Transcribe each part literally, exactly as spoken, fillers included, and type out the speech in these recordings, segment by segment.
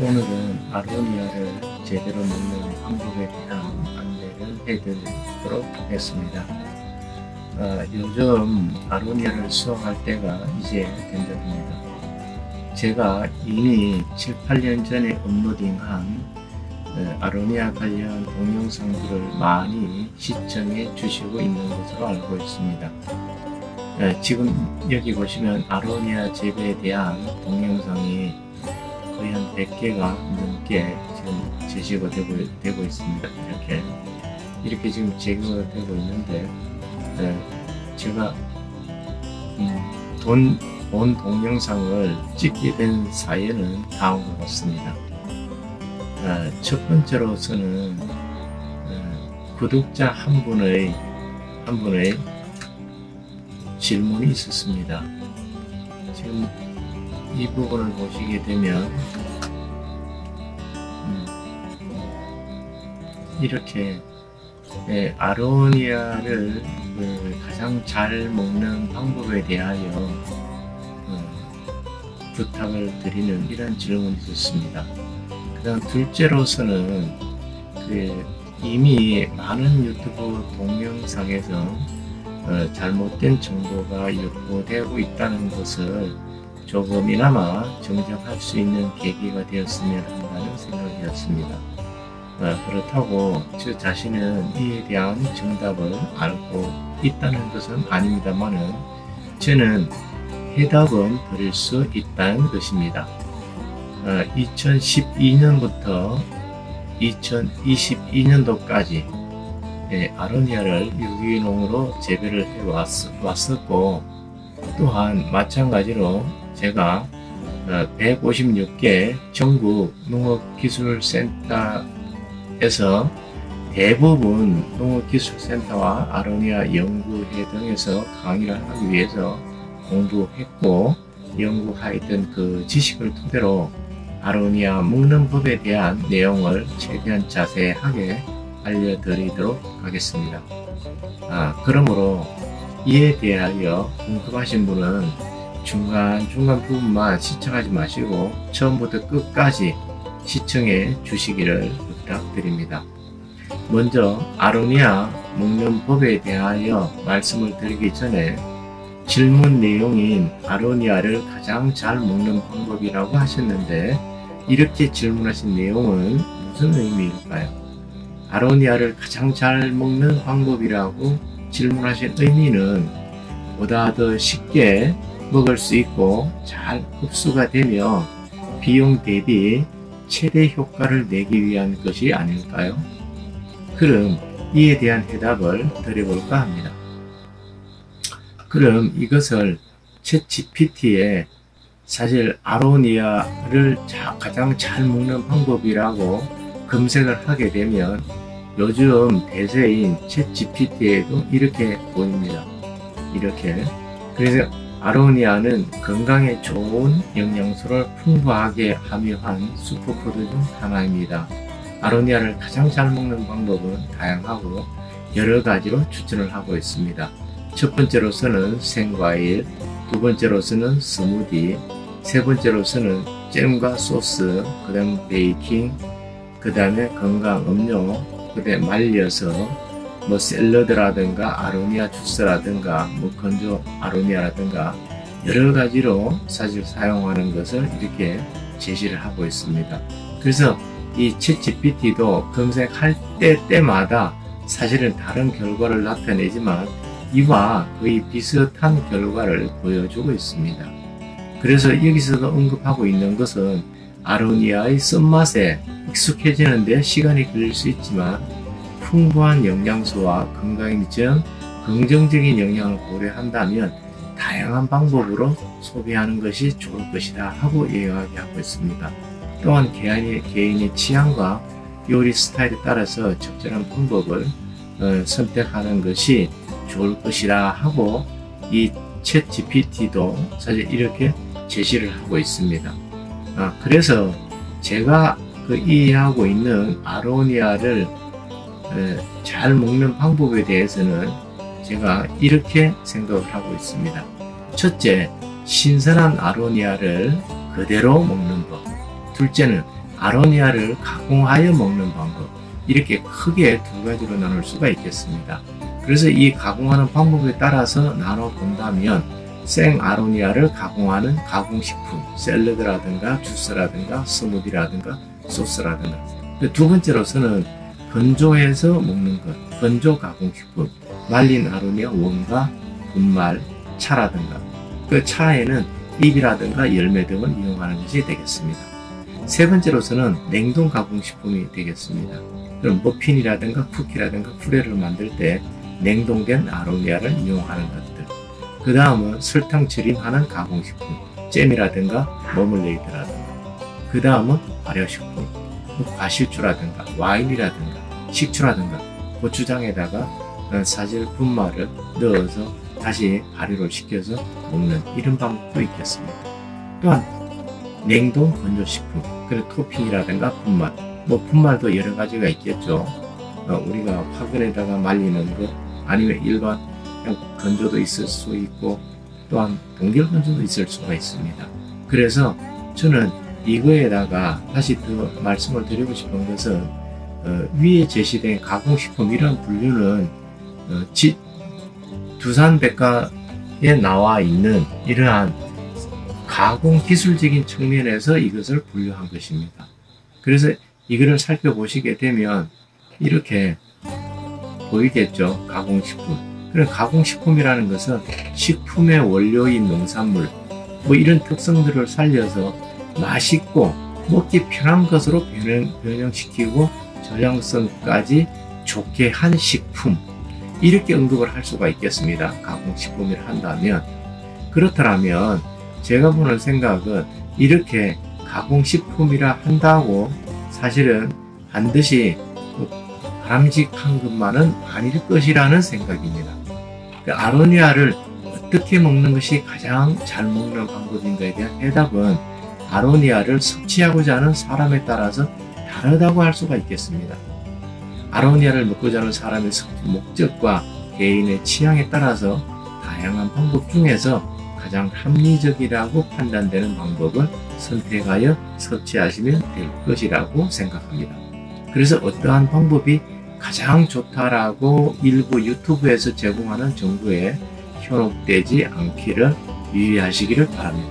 오늘은 아로니아를 제대로 먹는 방법에 대한 안내를 해드리도록 하겠습니다. 아, 요즘 아로니아를 수확할 때가 이제 된답니다. 제가 이미 칠, 팔 년 전에 업로딩한 아로니아 관련 동영상들을 많이 시청해 주시고 있는 것으로 알고 있습니다. 지금 여기 보시면 아로니아 재배에 대한 동영상이 거의 한 백 개가 넘게 지금 제시가 되고, 되고 있습니다. 이렇게 이렇게 지금 제거가 되고 있는데 제가 음, 돈, 본 동영상을 찍게 된 사연은 다음과 같습니다. 어, 첫 번째로서는 어, 구독자 한 분의 한 분의 질문이 있었습니다. 지금 이 부분을 보시게 되면 음, 이렇게 예, 아로니아를 그 가장 잘 먹는 방법에 대하여 어, 부탁을 드리는 이런 질문이 있었습니다. 그 다음 둘째로서는 그 이미 많은 유튜브 동영상에서 어, 잘못된 정보가 유포되고 있다는 것을 조금이나마 정정할 수 있는 계기가 되었으면 한다는 생각이었습니다. 어, 그렇다고 저 자신은 이에 대한 정답을 알고 있다는 것은 아닙니다만은 저는 해답은 드릴 수 있다는 것입니다. 어, 이천십이 년부터 이천이십이 년도까지 예, 아로니아를 유기농으로 재배를 해왔었고 또한 마찬가지로 제가 백오십육 개 전국 농업기술센터에서 대부분 농업기술센터와 아로니아 연구회 등에서 강의를 하기 위해서 공부했고 연구하였던 그 지식을 토대로 아로니아 먹는 법에 대한 내용을 최대한 자세하게 알려드리도록 하겠습니다. 아, 그러므로 이에 대하여 궁금하신 분은 중간중간 부분만 시청하지 마시고 처음부터 끝까지 시청해 주시기를 부탁드립니다. 먼저 아로니아 먹는 법에 대하여 말씀을 드리기 전에 질문 내용인 아로니아를 가장 잘 먹는 방법이라고 하셨는데 이렇게 질문하신 내용은 무슨 의미일까요? 아로니아를 가장 잘 먹는 방법이라고 질문하신 의미는 보다 더 쉽게 먹을 수 있고 잘 흡수가 되며 비용 대비 최대 효과를 내기 위한 것이 아닐까요? 그럼 이에 대한 해답을 드려볼까 합니다. 그럼 이것을 챗지피티에 사실 아로니아를 가장 잘 먹는 방법이라고 검색을 하게 되면 요즘 대세인 챗지피티에도 이렇게 보입니다. 이렇게. 그래서 아로니아는 건강에 좋은 영양소를 풍부하게 함유한 슈퍼푸드 중 하나입니다. 아로니아를 가장 잘 먹는 방법은 다양하고 여러 가지로 추천을 하고 있습니다. 첫 번째로서는 생과일, 두 번째로서는 스무디, 세 번째로서는 잼과 소스, 그 다음 베이킹, 그 다음에 건강 음료, 그 다음에 말려서 뭐 샐러드라든가 아로니아 주스라든가 뭐 건조 아로니아라든가 여러 가지로 사실 사용하는 것을 이렇게 제시를 하고 있습니다. 그래서 이 챗지피티도 검색할 때 때마다 사실은 다른 결과를 나타내지만 이와 거의 비슷한 결과를 보여주고 있습니다. 그래서 여기서도 언급하고 있는 것은 아로니아의 쓴맛에 익숙해지는 데 시간이 걸릴 수 있지만 풍부한 영양소와 건강에 미치는 긍정적인 영향을 고려한다면 다양한 방법으로 소비하는 것이 좋을 것이다 하고 이야기하고 있습니다. 또한 개인의, 개인의 취향과 요리 스타일에 따라서 적절한 방법을 어, 선택하는 것이 좋을 것이다 하고 이 챗지피티도 사실 이렇게 제시를 하고 있습니다. 아, 그래서 제가 그 이해하고 있는 아로니아를 에, 잘 먹는 방법에 대해서는 제가 이렇게 생각을 하고 있습니다. 첫째, 신선한 아로니아를 그대로 먹는 법. 둘째는 아로니아를 가공하여 먹는 방법, 이렇게 크게 두 가지로 나눌 수가 있겠습니다. 그래서 이 가공하는 방법에 따라서 나눠 본다면 생 아로니아를 가공하는 가공식품, 샐러드라든가 주스라든가 스무디라든가 소스라든가, 두 번째로서는 건조해서 먹는 것, 건조 가공식품, 말린 아로니아 원과 분말, 차라든가, 그 차에는 잎이라든가 열매 등을 이용하는 것이 되겠습니다. 세 번째로서는 냉동 가공식품이 되겠습니다. 그럼 머핀이라든가 쿠키라든가 푸레를 만들 때 냉동된 아로니아를 이용하는 것들. 그 다음은 설탕 절임하는 가공식품, 잼이라든가 머멀레이드라든가. 그 다음은 발효식품, 과실주라든가 와인이라든가 식초라든가 고추장에다가 사질 분말을 넣어서 다시 발효를 시켜서 먹는 이런 방법도 있겠습니다. 또한 냉동 건조식품, 그리고 토핑이라든가 분말, 뭐 분말도 여러 가지가 있겠죠. 어, 우리가 화근에다가 말리는 거, 아니면 일반 그냥 건조도 있을 수 있고, 또한 동결 건조도 있을 수가 있습니다. 그래서 저는 이거에다가 다시 더 말씀을 드리고 싶은 것은 어, 위에 제시된 가공식품 이런 분류는 어, 지, 두산백과에 나와 있는 이러한 가공 기술적인 측면에서 이것을 분류한 것입니다. 그래서 이거를 살펴보시게 되면 이렇게 보이겠죠. 가공식품. 그런 가공식품이라는 것은 식품의 원료인 농산물, 뭐 이런 특성들을 살려서 맛있고 먹기 편한 것으로 변형, 변형시키고 저장성까지 좋게 한 식품, 이렇게 언급을 할 수가 있겠습니다. 가공식품이라 한다면. 그렇더라면 제가 보는 생각은 이렇게 가공식품이라 한다고 사실은 반드시 바람직한 것만은 아닐 것이라는 생각입니다. 아로니아를 어떻게 먹는 것이 가장 잘 먹는 방법인가에 대한 해답은 아로니아를 섭취하고자 하는 사람에 따라서 다르다고 할 수가 있겠습니다. 아로니아를 먹고자 하는 사람의 목적과 개인의 취향에 따라서 다양한 방법 중에서 가장 합리적이라고 판단되는 방법을 선택하여 섭취하시면 될 것이라고 생각합니다. 그래서 어떠한 방법이 가장 좋다라고 일부 유튜브에서 제공하는 정보에 현혹되지 않기를 유의하시기를 바랍니다.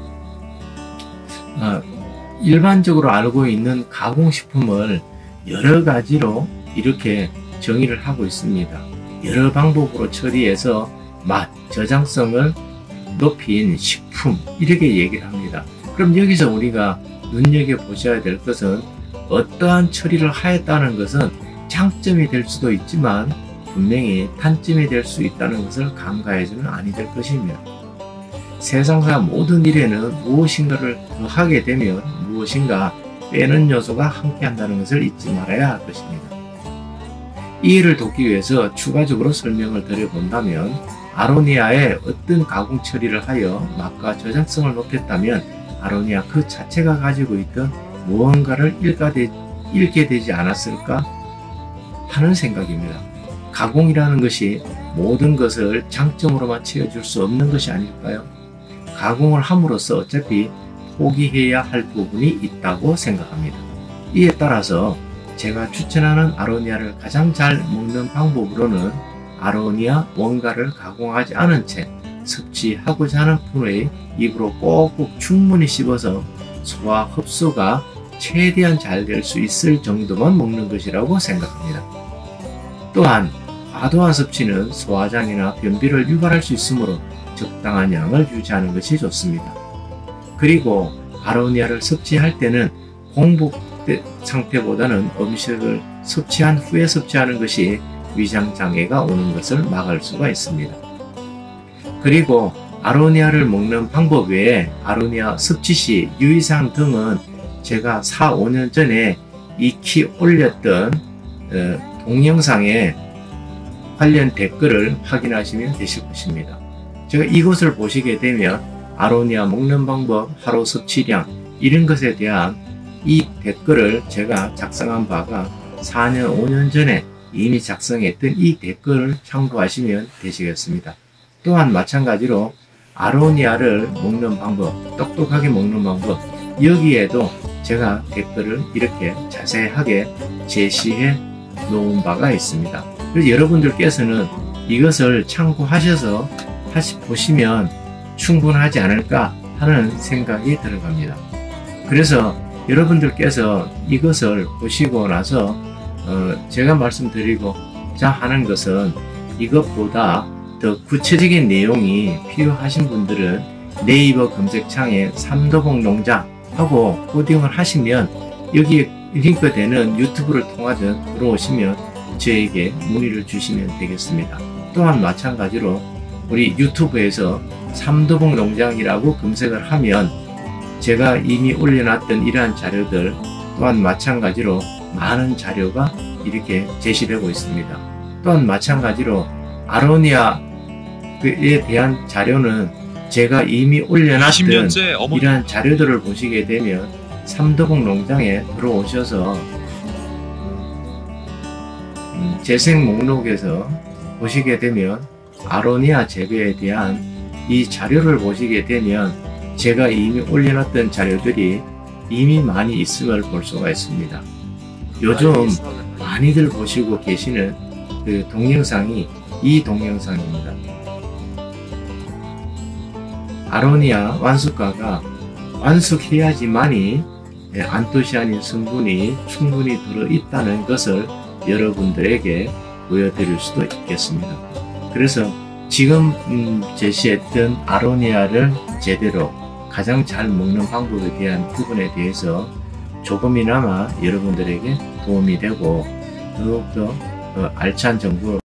아, 일반적으로 알고 있는 가공식품을 여러 가지로 이렇게 정의를 하고 있습니다. 여러 방법으로 처리해서 맛, 저장성을 높인 식품, 이렇게 얘기를 합니다. 그럼 여기서 우리가 눈여겨보셔야 될 것은 어떠한 처리를 하였다는 것은 장점이 될 수도 있지만 분명히 단점이 될 수 있다는 것을 간과해서는 아니 될 것입니다. 세상사 모든 일에는 무엇인가를 더하게 되면 무엇인가 빼는 요소가 함께한다는 것을 잊지 말아야 할 것입니다. 이해를 돕기 위해서 추가적으로 설명을 드려본다면 아로니아에 어떤 가공 처리를 하여 맛과 저장성을 높였다면 아로니아 그 자체가 가지고 있던 무언가를 잃게 되지 않았을까 하는 생각입니다. 가공이라는 것이 모든 것을 장점으로만 채워줄 수 없는 것이 아닐까요? 가공을 함으로써 어차피 포기해야 할 부분이 있다고 생각합니다. 이에 따라서 제가 추천하는 아로니아를 가장 잘 먹는 방법으로는 아로니아 원가를 가공하지 않은 채 섭취하고자 하는 분의 입으로 꼭꼭 충분히 씹어서 소화 흡수가 최대한 잘 될 수 있을 정도만 먹는 것이라고 생각합니다. 또한 과도한 섭취는 소화장애나 변비를 유발할 수 있으므로 적당한 양을 유지하는 것이 좋습니다. 그리고 아로니아를 섭취할 때는 공복 상태보다는 음식을 섭취한 후에 섭취하는 것이 위장장애가 오는 것을 막을 수가 있습니다. 그리고 아로니아를 먹는 방법 외에 아로니아 섭취 시 유의사항 등은 제가 사, 오 년 전에 익히 올렸던 동영상에 관련 댓글을 확인하시면 되실 것입니다. 제가 이것을 보시게 되면 아로니아 먹는 방법, 하루 섭취량 이런 것에 대한 이 댓글을 제가 작성한 바가 사 년, 오 년 전에 이미 작성했던 이 댓글을 참고하시면 되시겠습니다. 또한 마찬가지로 아로니아를 먹는 방법, 똑똑하게 먹는 방법, 여기에도 제가 댓글을 이렇게 자세하게 제시해 놓은 바가 있습니다. 그래서 여러분들께서는 이것을 참고하셔서 다시 보시면 충분하지 않을까 하는 생각이 들어갑니다. 그래서 여러분들께서 이것을 보시고 나서 어 제가 말씀드리고자 하는 것은 이것보다 더 구체적인 내용이 필요하신 분들은 네이버 검색창에 삼도봉 농장 하고 코딩을 하시면 여기에 링크되는 유튜브를 통하든 들어오시면 저에게 문의를 주시면 되겠습니다. 또한 마찬가지로 우리 유튜브에서 삼도봉 농장이라고 검색을 하면 제가 이미 올려놨던 이러한 자료들 또한 마찬가지로 많은 자료가 이렇게 제시되고 있습니다. 또한 마찬가지로 아로니아에 대한 자료는 제가 이미 올려놨던 이러한 자료들을 보시게 되면 삼도봉 농장에 들어오셔서 음, 재생 목록에서 보시게 되면 아로니아 재배에 대한 이 자료를 보시게 되면 제가 이미 올려놨던 자료들이 이미 많이 있음을 볼 수가 있습니다. 요즘 많이들 보시고 계시는 그 동영상이 이 동영상입니다. 아로니아 완숙가가 완숙해야지만이 안토시아닌 성분이 충분히 들어있다는 것을 여러분들에게 보여드릴 수도 있겠습니다. 그래서 지금 음, 제시했던 아로니아를 제대로 가장 잘 먹는 방법에 대한 부분에 대해서 조금이나마 여러분들에게 도움이 되고 더욱더 어, 알찬 정보